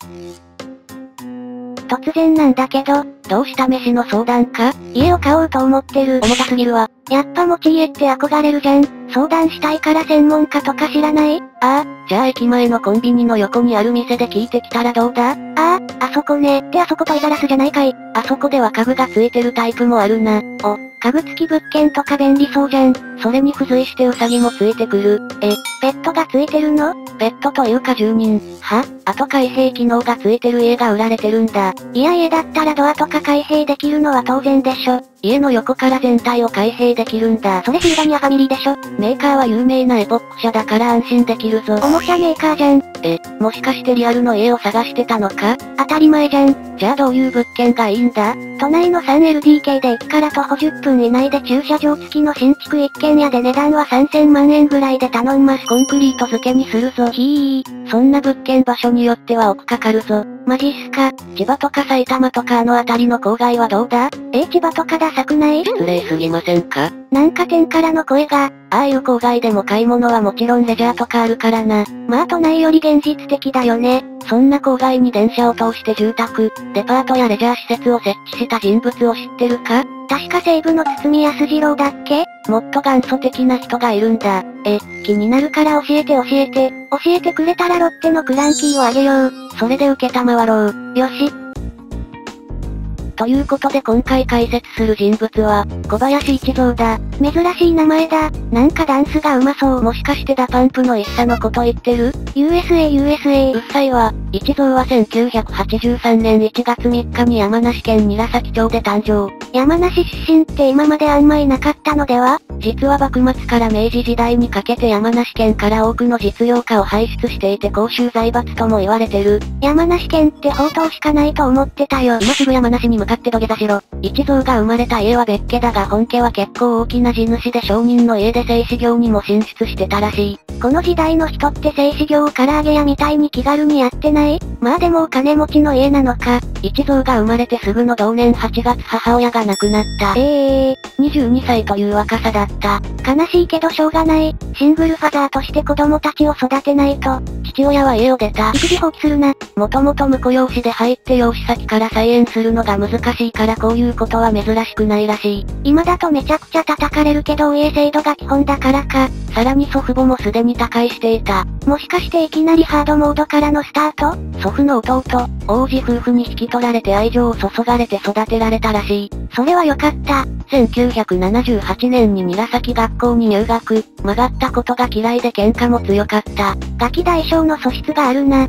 突然なんだけど、 どうした飯の相談か？ 家を買おうと思ってる。 重たすぎるわ。 やっぱ持ち家って憧れるじゃん。相談したいから専門家とか知らない？ ああ、じゃあ駅前のコンビニの横にある店で聞いてきたらどうだ？ ああ、あそこね。ってあそこトイザらスじゃないかい。 あそこでは家具がついてるタイプもあるな。 お、家具付き物件とか便利そうじゃん。 それに付随してウサギもついてくる。 ペットがついてるの？ ペットというか住人。あと開閉機能がついてる家が売られてるんだ。 いや家だったらドアとか開閉できるのは当然でしょ。 家の横から全体を開閉できるんだ。 それシルバニアファミリーでしょ。 メーカーは有名なエポック社だから安心できるぞ。 おもちゃメーカーじゃん。 もしかしてリアルの家を探してたのか？ 当たり前じゃん。 じゃあどういう物件がいいんだ？ 都内の 3LDK で駅から徒歩10分以内で駐車場付きの新築一軒家で値段は3000万円ぐらいで頼んます。 コンクリート付けにするぞ。そんな物件場所によっては億かかるぞ。 マジっすか？ 千葉とか埼玉とかあの辺りの郊外はどうだ？ 千葉とかダサくない？ 失礼すぎませんか？ なんか天からの声が。 ああいう郊外でも買い物はもちろんレジャーとかあるからな。 まあ都内より現実的だよね。 そんな郊外に電車を通して住宅、デパートやレジャー施設を設置した人物を知ってるか？ 確か西部の堤康次郎だっけ？ もっと元祖的な人がいるんだ。 気になるから教えて。教えてくれたらロッテのクランキーをあげよう。 それで受けたまわろう。 よし。 ということで今回解説する人物は、小林一三だ。 珍しい名前だ。なんかダンスが上手そう。 もしかしてダパンプの一茶のこと言ってる？ USA。 うっさいわ。一三は1983年1月3日に山梨県韮崎町で誕生。 山梨出身って今まであんまいなかったのでは？ 実は幕末から明治時代にかけて山梨県から多くの実業家を輩出していて甲州財閥とも言われてる。 山梨県って宝刀しかないと思ってたよ。 今すぐ山梨に向かって土下座しろ。一三が生まれた家は別家だが本家は結構大きな地主で商人の家で製紙業にも進出してたらしい。 この時代の人って製紙業を唐揚げ屋みたいに気軽にやってない？まあでもお金持ちの家なのか。 一三が生まれてすぐの同年8月母親が亡くなった。22歳という若さだった。 悲しいけどしょうがない。シングルファザーとして子供たちを育てないと。 父親は家を出た。 育児放棄するな。 もともと婿養子で入って養子先から再縁するのが難しいからこういうことは珍しくないらしい。 今だとめちゃくちゃ叩かれるけどお家制度が基本だからか。 さらに祖父母もすでに他界していた。 もしかしていきなりハードモードからのスタート？ 祖父の弟、王子夫婦に引き取られて愛情を注がれて育てられたらしい。 それはよかった。 1978年に韮崎学校に入学。曲がったことが嫌いで喧嘩も強かった。 ガキ大将の素質があるな。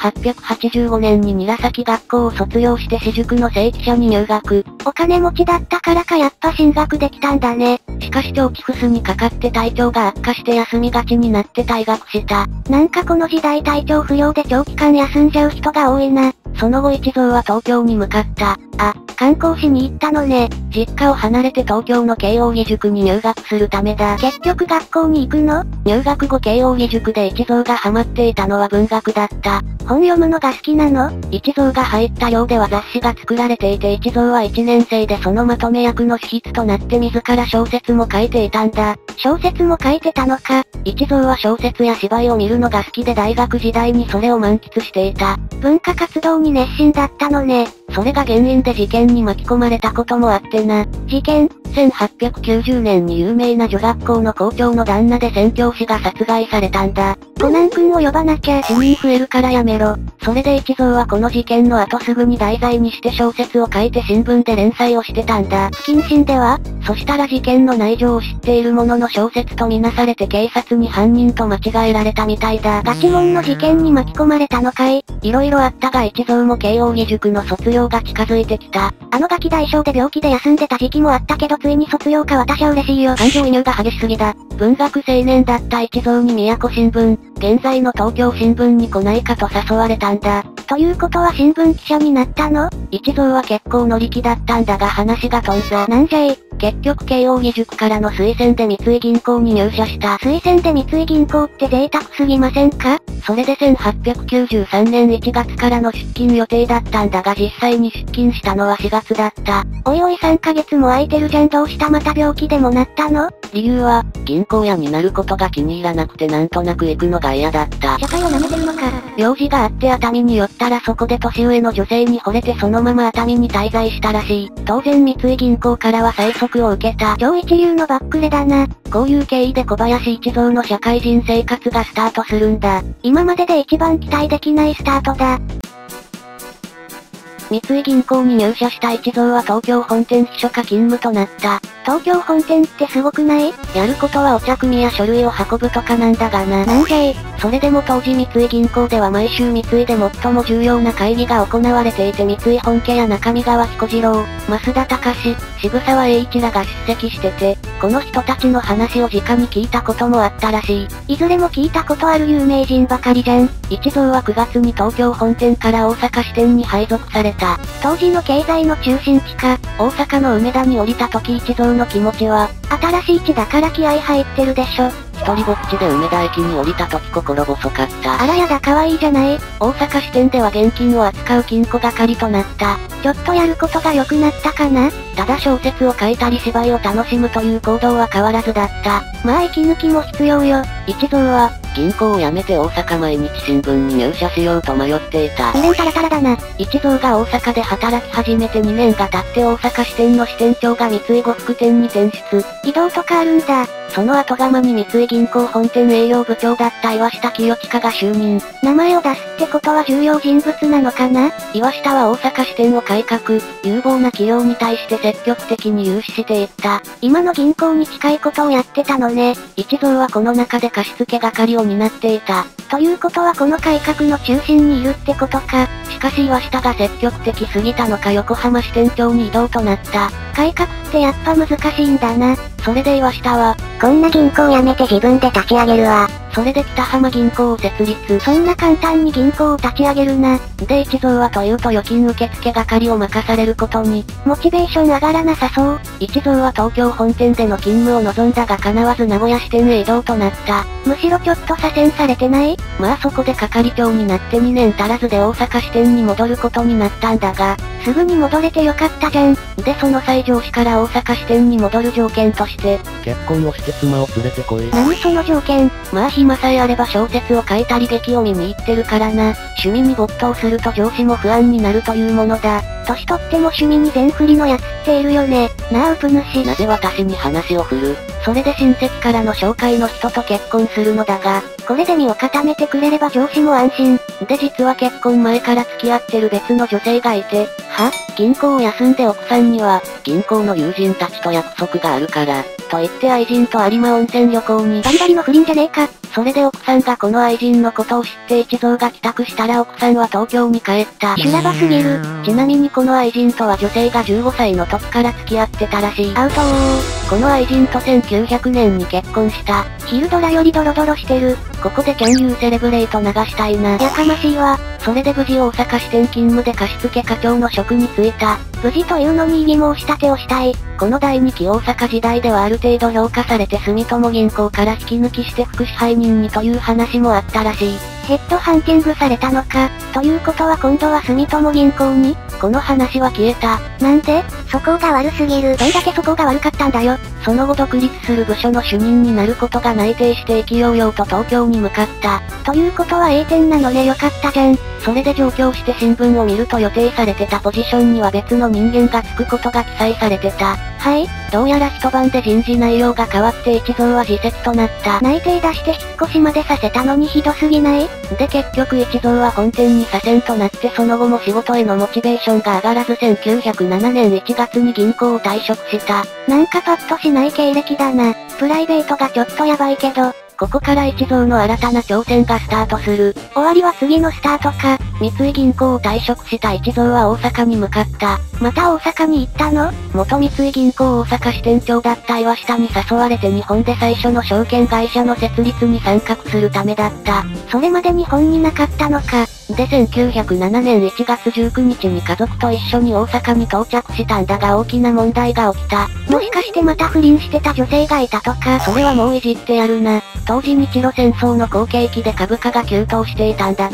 1885年に韮崎学校を卒業して私塾の正規社に入学。 お金持ちだったからかやっぱ進学できたんだね。 しかし長期フスにかかって体調が悪化して休みがちになって退学した。 なんかこの時代体調不良で長期間休んじゃう人が多いな。 その後一三は東京に向かった。 観光しに行ったのね。 実家を離れて東京の慶応義塾に入学するためだ。 結局学校に行くの？ 入学後慶応義塾で一三がハマっていたのは文学だった。 本読むのが好きなの？ 一三が入った寮では雑誌が作られていて一三は1年生でそのまとめ役の主筆となって自ら小説も書いていたんだ。 小説も書いてたのか。 一三は小説や芝居を見るのが好きで大学時代にそれを満喫していた。 文化活動に熱心だったのね。 それが原因で事件に巻き込まれたこともあってな。 事件 ？1890年に有名な女学校の校長の旦那で宣教師が殺害されたんだ。 コナン君を呼ばなきゃ。 死人増えるからやめろ。それで一三はこの事件の後すぐに題材にして小説を書いて新聞で連載をしてたんだ。 不謹慎では？ そしたら事件の内情を知っているものの小説とみなされて警察に犯人と間違えられたみたいだ。 ガチモンの事件に巻き込まれたのかい？ 色々あったが一三も慶応義塾の卒業が近づいてきた。 あのガキ大将で病気で休んでた時期もあったけどついに卒業か私は嬉しいよ。 感情移入が激しすぎだ。文学青年だった一三に宮古新聞、現在の東京新聞に来ないかと誘われたんだ。 ということは新聞記者になったの？ 一三は結構乗り気だったんだが話が飛んだ。 なんじゃい。 結局慶応義塾からの推薦で三井銀行に入社した。 推薦で三井銀行って贅沢すぎませんか？ それで1893年1月からの出勤予定だったんだが実際に出勤したのは4月だった。 おいおい3ヶ月も空いてるじゃん。どうしたまた病気でもなったの？ 理由は、銀行屋になることが気に入らなくてなんとなく行くのが嫌だった。 社会を舐めてるのか。 用事があって熱海に寄っったらそこで年上の女性に惚れてそのまま熱海に滞在したらしい。当然三井銀行からは催促を受けた。 超一流のバックレだな。 こういう経緯で小林一三の社会人生活がスタートするんだ。 今までで一番期待できないスタートだ。 三井銀行に入社した一三は東京本店秘書課勤務となった。 東京本店ってすごくない？ やることはお茶組や書類を運ぶとかなんだがな。 なんで？ それでも当時三井銀行では毎週三井で最も重要な会議が行われていて三井本家や中見川彦次郎、増田隆、渋沢栄一らが出席してて、この人たちの話を直に聞いたこともあったらしい。 いずれも聞いたことある有名人ばかりじゃん。 一三は9月に東京本店から大阪支店に配属された。 当時の経済の中心地か。 大阪の梅田に降りた時一三の気持ちは、 新しい地だから気合入ってるでしょ。 一人ぼっちで梅田駅に降りた時心細かった。 あらやだ可愛いじゃない。 大阪支店では現金を扱う金庫係となった。 ちょっとやることが良くなったかな？ ただ小説を書いたり芝居を楽しむという行動は変わらずだった。 まあ息抜きも必要よ。 一三は、銀行を辞めて大阪毎日新聞に入社しようと迷っていた。 2年タラタラだな。 一三が大阪で働き始めて2年が経って大阪支店の支店長が三井呉服店に転出。 移動とかあるんだ。 その後釜に三井銀行本店営業部長だった岩下清親が就任。 名前を出すってことは重要人物なのかな？ 岩下は大阪支店を改革、有望な企業に対して積極的に融資していった。 今の銀行に近いことをやってたのね。 一三はこの中で貸付係を担っていた。 ということはこの改革の中心にいるってことか。 しかし岩下が積極的すぎたのか横浜支店長に異動となった。 改革ってやっぱ難しいんだな。 それで岩下は、 こんな銀行辞めて自分で立ち上げるわ。 それで北浜銀行を設立。 そんな簡単に銀行を立ち上げるな。 で一三はというと預金受付係を任されることに。 モチベーション上がらなさそう。 一三は東京本店での勤務を望んだが叶わず名古屋支店へ移動となった。 むしろちょっと左遷されてない？ まあそこで係長になって2年足らずで大阪支店に戻ることになったんだが、 すぐに戻れてよかったじゃん。 でその際上司から大阪支店に戻る条件として、 結婚をして妻を連れてこい。 何その条件？ まあ暇さえあれば小説を書いたり劇を見に行ってるからな。趣味に没頭すると上司も不安になるというものだ。 年取っても趣味に全振りのやつっているよね。なあウプ主。 なぜ私に話を振る？それで親戚からの紹介の人と結婚するのだが、 これで身を固めてくれれば上司も安心。 で実は結婚前から付き合ってる別の女性がいて、銀行を休んで奥さんには、銀行の友人たちと約束があるから、と言って愛人と有馬温泉旅行に。 バリバリの不倫じゃねえか。 それで奥さんがこの愛人のことを知って一三が帰宅したら奥さんは東京に帰った。 修羅場すぎる。 ちなみにこの愛人とは女性が15歳の時から付き合ってたらしい。 アウトー。 この愛人と1900年に結婚した。 昼ドラよりドロドロしてる。 ここでキャンユーセレブレイト流したいな。 やかましいわ。 それで無事大阪支店勤務で貸付課長の職に就いた。 無事というのに異議申し立てをしたい。 この第2期大阪時代ではある程度評価されて住友銀行から引き抜きして副支配人にという話もあったらしい。 ヘッドハンティングされたのか。ということは今度は住友銀行に？ この話は消えた。 なんで？素行が悪すぎる。どれだけ素行が悪かったんだよ。 その後独立する部署の主任になることが内定して意気揚々と東京に向かった。 ということは A 点なのねよかったじゃん。 それで上京して新聞を見ると予定されてたポジションには別の人間がつくことが記載されてた。 はい？ どうやら一晩で人事内容が変わって一三は辞席となった。 内定出して引っ越しまでさせたのにひどすぎない？ で結局一三は本店に左遷となってその後も仕事へのモチベーションが上がらず1907年1月に銀行を退職した。 なんかパッとしない経歴だな。プライベートがちょっとやばいけど。 ここから一三の新たな挑戦がスタートする。 終わりは次のスタートか。 三井銀行を退職した一三は大阪に向かった。 また大阪に行ったの？ 元三井銀行大阪支店長だった岩下に誘われて日本で最初の証券会社の設立に参画するためだった。 それまで日本になかったのか。 で1907年1月19日に家族と一緒に大阪に到着したんだが大きな問題が起きた。 もしかしてまた不倫してた女性がいたとか？ それはもういじってやるな。当時日露戦争の好景気で株価が急騰していたんだが、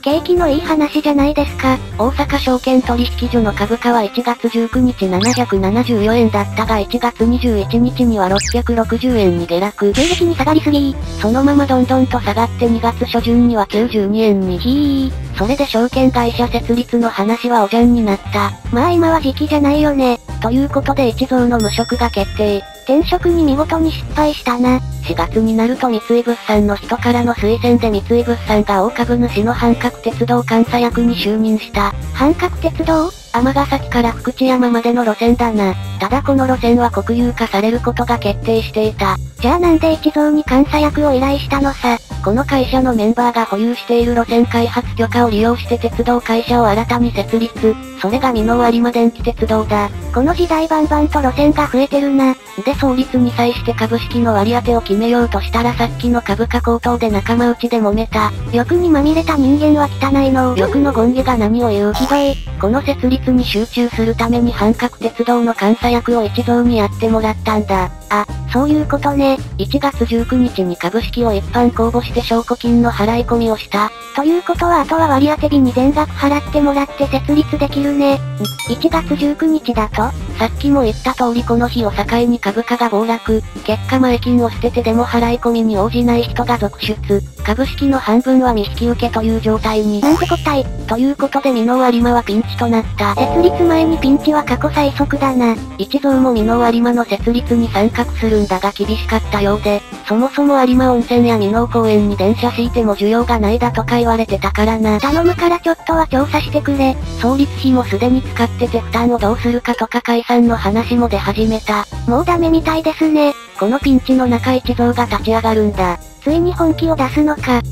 景気のいい話じゃないですか。 大阪証券取引所の株価は1月19日774円だったが1月21日には660円に下落。 急激に下がりすぎ。 そのままどんどんと下がって2月初旬には92円に。それで証券会社設立の話はおじゃんになった。 まあ今は時期じゃないよね。 ということで一蔵の無職が決定。 転職に見事に失敗したな。 4月になると三井物産の人からの推薦で三井物産が大株主の阪郭鉄道監査役に就任した。 阪郭鉄道？ 尼崎から福知山までの路線だな。ただこの路線は国有化されることが決定していた。 じゃあなんで一蔵に監査役を依頼したのさ。 この会社のメンバーが保有している路線開発許可を利用して鉄道会社を新たに設立。それが箕面有馬電気鉄道だ。 この時代バンバンと路線が増えてるな。 で創立に際して株式の割り当てを決めようとしたらさっきの株価高騰で仲間内で揉めた。 欲にまみれた人間は汚いの。 欲の権下が何を言う。 ひどい。 この設立に集中するために阪郭鉄道の監査役を一蔵にやってもらったんだ。 あ、そういうことね。 1月19日に株式を一般公募して証拠金の払い込みをした。 ということはあとは割当日に全額払ってもらって設立できるね。1月19日だと？ さっきも言った通りこの日を境に株価が暴落。結果前金を捨ててでも払い込みに応じない人が続出。株式の半分は未引き受けという状態に。 なんてこったい。 ということで箕面有馬はピンチとなった。 設立前にピンチは過去最速だな。 一蔵も箕面有馬の設立に参画するんだが厳しかったようで、そもそも有馬温泉や箕面公園に電車敷いても需要がないだとか言われてたからな。 頼むからちょっとは調査してくれ。 創立費もすでに使ってて負担をどうするかとか解散の話も出始めた。 もうダメみたいですね。 このピンチの中一蔵が立ち上がるんだ。 ついに本気を出すのか。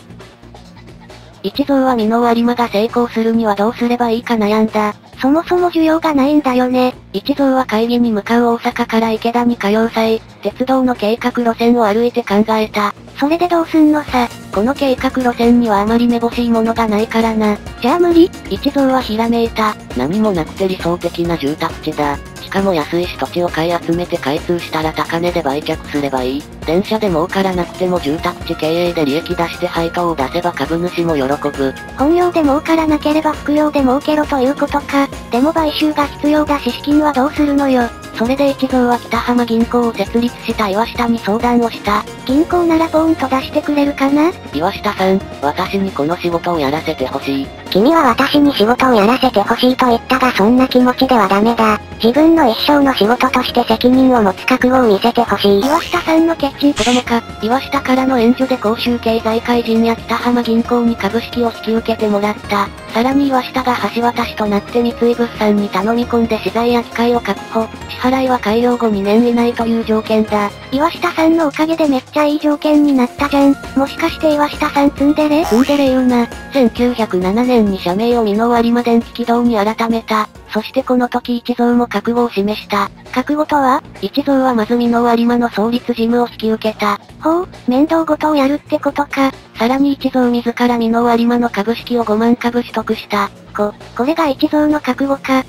一蔵は箕面有馬が成功するにはどうすればいいか悩んだ。 そもそも需要がないんだよね。 一蔵は会議に向かう大阪から池田に通う際、鉄道の計画路線を歩いて考えた。 それでどうすんのさ。 この計画路線にはあまりめぼしいものがないからな。 じゃあ無理？ 一蔵はひらめいた。何もなくて理想的な住宅地だ。しかも安いし土地を買い集めて開通したら高値で売却すればいい。電車で儲からなくても住宅地経営で利益出して配当を出せば株主も喜ぶ。 本業で儲からなければ副業で儲けろということか。でも買収が必要だし資金はどうするのよ。 それで一蔵は北浜銀行を設立した岩下に相談をした。 銀行ならポーンと出してくれるかな？ 岩下さん、私にこの仕事をやらせてほしい。 君は私に仕事をやらせてほしいと言ったがそんな気持ちではダメだ。自分の一生の仕事として責任を持つ覚悟を見せてほしい。岩下さんのケチ。 子供か。岩下からの援助で甲州経済開人や北浜銀行に株式を引き受けてもらった。さらに岩下が橋渡しとなって三井物産に頼み込んで資材や機械を確保。支払いは完了後2年以内という条件だ。 岩下さんのおかげでめっちゃいい条件になったじゃん。もしかして岩下さんツンデレ？ ツンデレ言うな。1907年に社名を箕面有馬電気軌道に改めた。そしてこの時一蔵も覚悟を示した。 覚悟とは？ 一蔵はまず箕面有馬の創立事務を引き受けた。 ほう、面倒ごとをやるってことか。 さらに一蔵自ら箕面有馬の株式を5万株取得した。 これが一蔵の覚悟か。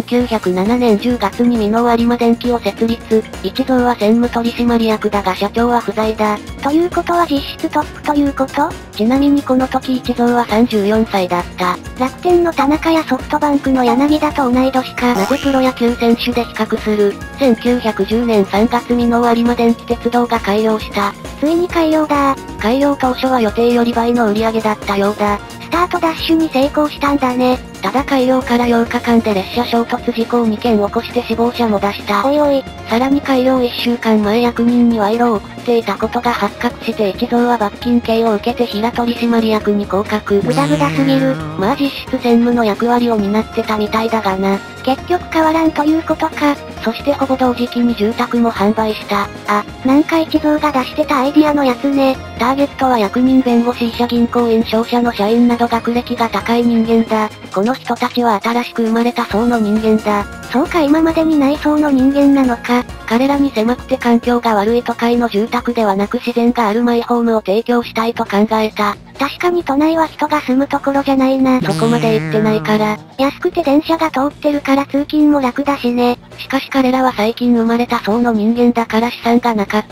1907年10月に箕面有馬電機を設立。一蔵は専務取締役だが社長は不在だ。 ということは実質トップということ？ ちなみにこの時一蔵は34歳だった。 楽天の田中やソフトバンクの柳田と同い年か。 なぜプロ野球選手で比較する？ 1910 年3月箕面有馬電気鉄道が開業した。 ついに開業だ。 開業当初は予定より倍の売り上げだったようだ。 スタートダッシュに成功したんだね。 ただ開業から8日間で列車衝突事故を2件起こして死亡者も出した。 おいおい。 さらに開業1週間前役人に賄賂を送っていたことが発覚して一蔵は罰金刑を受けて平取締役に降格。 グダグダすぎる。 まあ実質専務の役割を担ってたみたいだがな。 結局変わらんということか。 そしてほぼ同時期に住宅も販売した。 あ、なんか一蔵が出してたアイディアのやつね。 ターゲットは役人弁護士医者銀行員商社の社員など学歴が高い人間だ。この人たちは新しく生まれた層の人間だ。 そうか今までにない層の人間なのか。 彼らに狭くて環境が悪い都会の住宅ではなく自然があるマイホームを提供したいと考えた。 確かに都内は人が住むところじゃないな。 そこまで行ってないから。 安くて電車が通ってるから通勤も楽だしね。 しかし彼らは最近生まれた層の人間だから資産がなかった。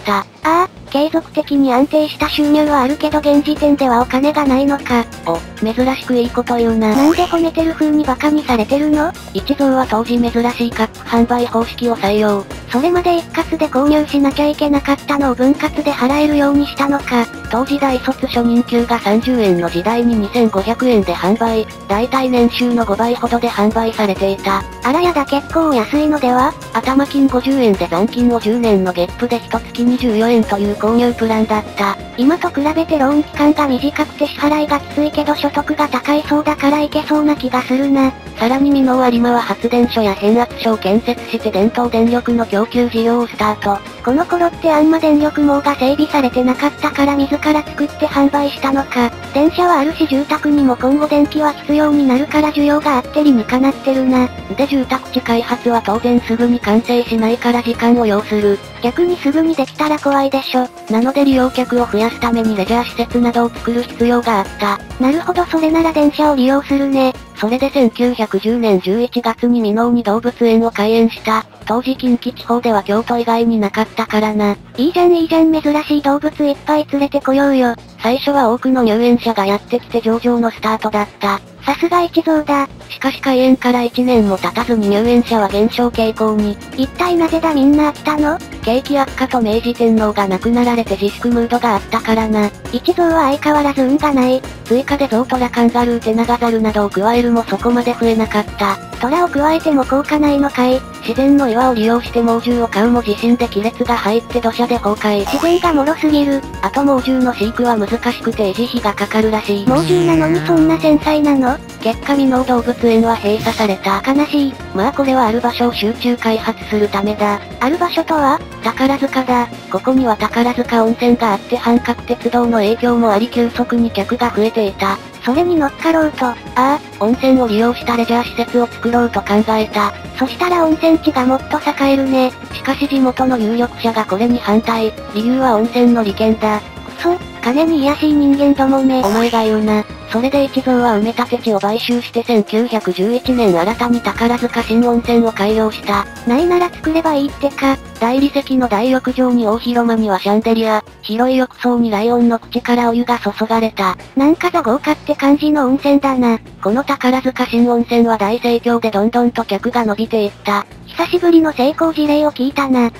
ああ、継続的に安定した収入はあるけど現時点ではお金がないのか。 お、珍しくいいこと言うな。 なんで褒めてる風にバカにされてるの？ 一蔵は当時珍しいカップ販売方式を採用。 それまで一括で購入しなきゃいけなかったのを分割で払えるようにしたのか。 当時大卒初任給が30円の時代に2500円で販売。だいたい年収の5倍ほどで販売されていた。 あらやだ結構安いのでは？ 頭金50円で残金を10年の月賦で1月24円という購入プランだった。 今と比べてローン期間が短くて支払いがきついけど所得が高いそうだからいけそうな気がするな。 さらに箕面有馬は発電所や変圧所を建設して伝統電力の供給事業をスタート。 この頃ってあんま電力網が整備されてなかったから自ら作って販売したのか。電車はあるし住宅にも今後電気は必要になるから需要があって理にかなってるな。 で住宅地開発は当然すぐに完成しないから時間を要する。 逆にすぐにできたら怖いでしょ。 なので利用客を増やすためにレジャー施設などを作る必要があった。 なるほどそれなら電車を利用するね。 それで1910年11月に箕面に動物園を開園した。当時近畿地方では京都以外になかったからな。 いいじゃん珍しい動物いっぱい連れてこようよ。 最初は多くの入園者がやってきて上々のスタートだった。 さすが一蔵だ。 しかし開園から1年も経たずに入園者は減少傾向に。 一体なぜだみんな飽きたの？ 景気悪化と明治天皇が亡くなられて自粛ムードがあったからな。 一蔵は相変わらず運がない。 追加でゾウトラカンガルーテナガザルなどを加えるもそこまで増えなかった。 トラを加えても効果ないのかい？ 自然の岩を利用して猛獣を飼うも地震で亀裂が入って土砂で崩壊。 自然が脆すぎる。 あと猛獣の飼育は難しくて維持費がかかるらしい。 猛獣なのにそんな繊細なの？ 結果箕面動物園は閉鎖された。 悲しい。 まあこれはある場所を集中開発するためだ。 ある場所とは？ 宝塚だ。ここには宝塚温泉があって阪郭鉄道の影響もあり急速に客が増えていた。 それに乗っかろうと。 温泉を利用したレジャー施設を作ろうと考えた。 そしたら温泉地がもっと栄えるね。 しかし地元の有力者がこれに反対。理由は温泉の利権だ。 くそ、金に卑しい人間どもめ。 お前が言うな。それで一蔵は埋め立て地を買収して1911年新たに宝塚新温泉を開業した。 ないなら作ればいいってか。 大理石の大浴場に大広間にはシャンデリア、広い浴槽にライオンの口からお湯が注がれた。 なんかザ豪華って感じの温泉だな。 この宝塚新温泉は大盛況でどんどんと客が伸びていった。 久しぶりの成功事例を聞いたな。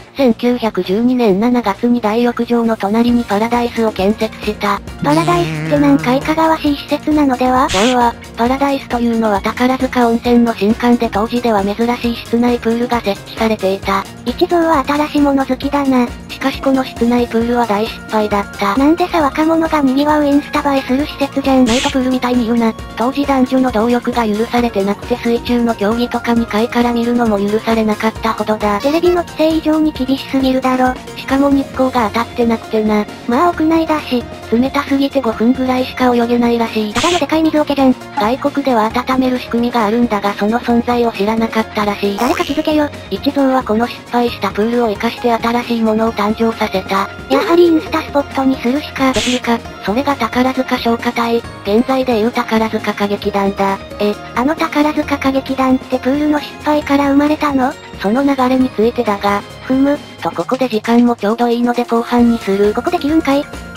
1912年7月に大浴場の隣にパラダイスを建設した。 パラダイスってなんかいかがわしい施設なのでは？ なんは、パラダイスというのは宝塚温泉の新館で当時では珍しい室内プールが設置されていた。 一蔵は新しいもの好きだな。 しかしこの室内プールは大失敗だった。 なんでさ若者が賑わうインスタ映えする施設じゃん。 ナイトプールみたいに言うな。当時男女の同浴が許されてなくて水中の競技とか2階から見るのも許されなかったほどだ。 テレビの規制以上に厳しすぎるだろ。 しかも日光が当たってなくてな。 まあ屋内だし、 冷たすぎて5分ぐらいしか泳げないらしい。 ただのでかい水桶じゃん。 外国では温める仕組みがあるんだがその存在を知らなかったらしい。 誰か気づけよ。 一蔵はこの失敗したプールを活かして新しいものを誕生させた。 やはりインスタスポットにするしか。 できるか。それが宝塚消火隊。現在でいう宝塚歌劇団だ。 あの宝塚歌劇団ってプールの失敗から生まれたの？ その流れについてだが、ここで時間もちょうどいいので後半にする。 ここで切るんかい？